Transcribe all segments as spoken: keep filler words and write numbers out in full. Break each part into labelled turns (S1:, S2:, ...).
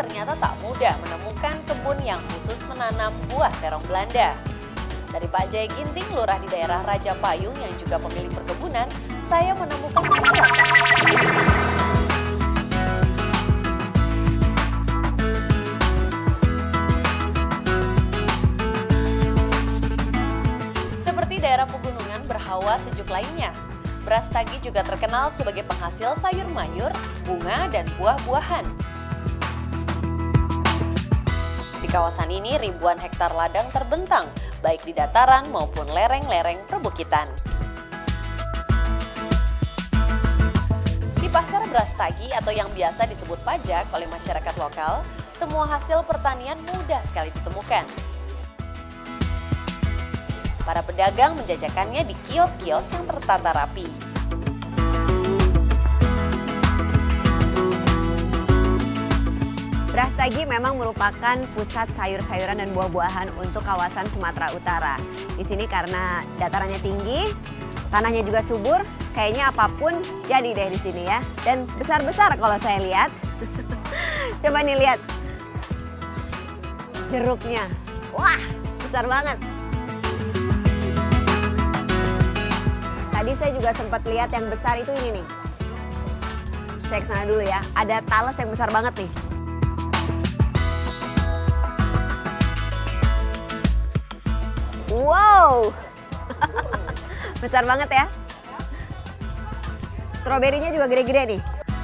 S1: ternyata tak mudah menemukan kebun yang khusus menanam buah terong Belanda. Dari Pak Jaya Ginting, lurah di daerah Raja Payung yang juga pemilik perkebunan, saya menemukan penjelasan. Seperti daerah pegunungan berhawa sejuk lainnya, Brastagi juga terkenal sebagai penghasil sayur mayur, bunga, dan buah-buahan. Di kawasan ini ribuan hektar ladang terbentang, baik di dataran maupun lereng-lereng perbukitan. Di pasar Brastagi atau yang biasa disebut pajak oleh masyarakat lokal, semua hasil pertanian mudah sekali ditemukan. Para pedagang menjajakannya di kios-kios yang tertata rapi.
S2: Brastagi memang merupakan pusat sayur-sayuran dan buah-buahan untuk kawasan Sumatera Utara. Di sini karena datarannya tinggi, tanahnya juga subur, kayaknya apapun jadi deh di sini ya. Dan besar-besar kalau saya lihat. Coba nih lihat jeruknya. Wah, besar banget. Tadi saya juga sempat lihat yang besar itu ini nih. Saya kesana dulu ya. Ada talas yang besar banget nih. Wow, besar banget ya. Stroberinya juga gede-gede nih.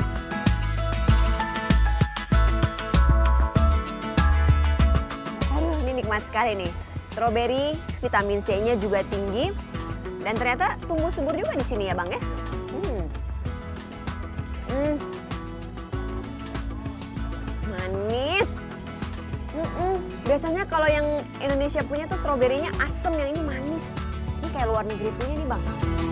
S2: Aduh, ini nikmat sekali nih. Stroberi, vitamin C-nya juga tinggi. Dan ternyata tumbuh subur juga di sini ya Bang ya. Hmm. Hmm. Manis. Mm-mm. Biasanya kalau yang Indonesia punya tuh stroberinya asem, yang ini manis. Ini kayak luar negeri punya nih Bang.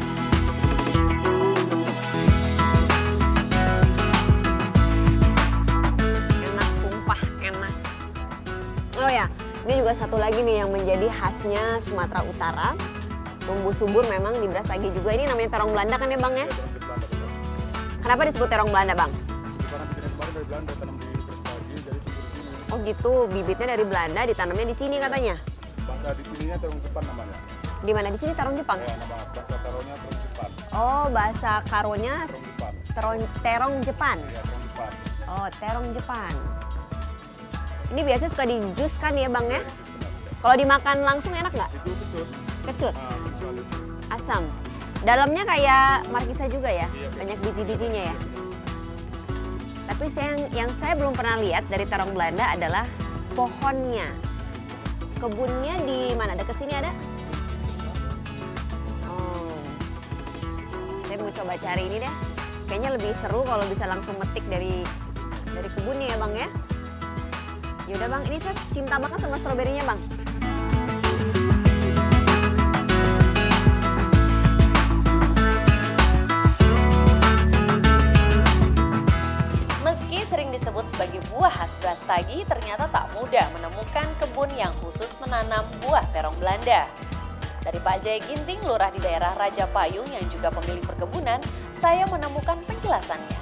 S2: Enak, sumpah enak. Oh ya, ini juga satu lagi nih yang menjadi khasnya Sumatera Utara. Tumbuh subur memang di Brastagi juga. Ini namanya terong Belanda kan ya Bang ya? Kenapa disebut terong Belanda Bang?
S3: Karena bibitnya kemarin dari Belanda, tanam di Brastagi, jadi tumbuh di sini.
S2: Oh gitu, bibitnya dari Belanda, ditanamnya di sini katanya?
S3: Bahasa di sininya terong Jepang namanya.
S2: Di mana? Di sini terong Jepang?
S3: Ya, nama bahasa taruhnya terong Jepang.
S2: Oh, bahasa karonya
S3: Terong Jepang.
S2: terong, terong Jepang?
S3: Iya, terong Jepang.
S2: Oh, terong Jepang. Ini biasanya suka di jus kan ya Bang ya? Kalau dimakan langsung enak nggak?
S3: Itu betul.
S2: Kecut?
S3: Nah, betul.
S2: Asam? Dalamnya kayak markisa juga ya?
S3: Iya,
S2: Banyak biji-bijinya ya? Tapi saya, yang, yang saya belum pernah lihat dari terong Belanda adalah pohonnya. Kebunnya di mana? Dekat sini ada? Oh, saya mau coba cari ini deh. Kayaknya lebih seru kalau bisa langsung metik dari dari kebunnya ya Bang ya. Yaudah Bang, ini saya cinta banget sama stroberinya Bang.
S1: Meski sering disebut sebagai buah khas Brastagi, ternyata tak mudah menemukan kebun yang khusus menanam buah terong Belanda. Dari Pak Jaya Ginting, lurah di daerah Raja Payung yang juga pemilik perkebunan, saya menemukan penjelasannya.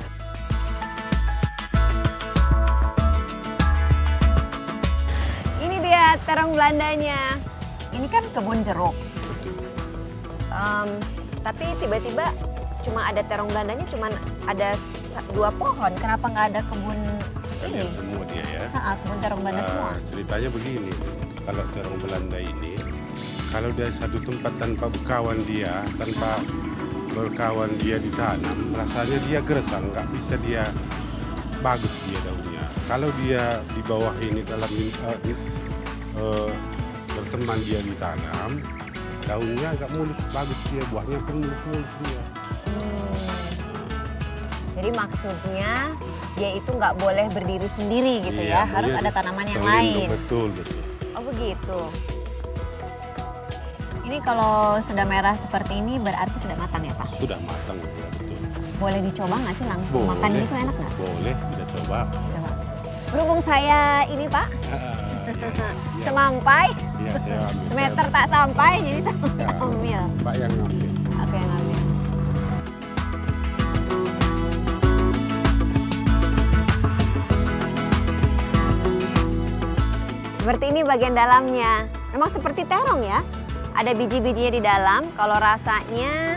S2: Ini dia terong Belandanya. Ini kan kebun jeruk. Um, tapi tiba-tiba cuma ada terong Belandanya, cuma ada dua pohon. Kenapa nggak ada kebun ini?
S3: Semua dia ya.
S2: Ha, kebun terong Belanda
S3: Nah,
S2: semua.
S3: ceritanya begini, kalau terong Belanda ini, kalau dia satu tempat tanpa berkawan dia, tanpa berkawan dia ditanam, rasanya dia gersang, nggak bisa dia bagus dia daunnya. Kalau dia di bawah ini dalam uh, uh, berteman dia ditanam, daunnya agak mulus, bagus dia, buahnya pun mulus-mulus dia.
S2: Hmm. Jadi maksudnya dia itu nggak boleh berdiri sendiri gitu
S3: Iya,
S2: ya, harus
S3: iya,
S2: ada tanaman yang
S3: terlindung,
S2: lain.
S3: Betul, betul.
S2: Oh begitu. Ini kalau sudah merah seperti ini berarti sudah matang ya Pak?
S3: Sudah matang, betul. betul.
S2: Boleh dicoba nggak sih langsung
S3: Boleh.
S2: makan gitu, enak nggak?
S3: Boleh, kita coba.
S2: Coba. Berhubung saya ini Pak,
S3: Ah, iya.
S2: semampai,
S3: Iya, saya ambil.
S2: semeter tak sampai, jadi tak
S3: Ya,
S2: ambil.
S3: Pak yang ngambil.
S2: Aku yang ambil. Seperti ini bagian dalamnya. Memang seperti terong ya. Ada biji-bijinya di dalam. Kalau rasanya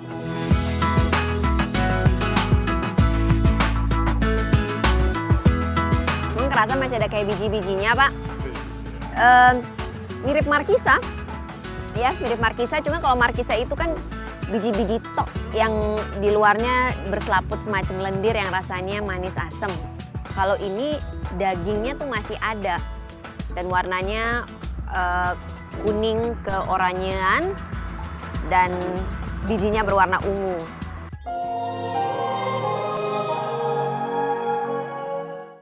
S2: hmm, kerasa masih ada kayak biji-bijinya, Pak. Uh, mirip markisa. Ya, mirip markisa, cuma kalau markisa itu kan biji-biji tok yang di luarnya berselaput semacam lendir yang rasanya manis asam. Kalau ini dagingnya tuh masih ada dan warnanya uh, kuning keoranyean dan bijinya berwarna ungu.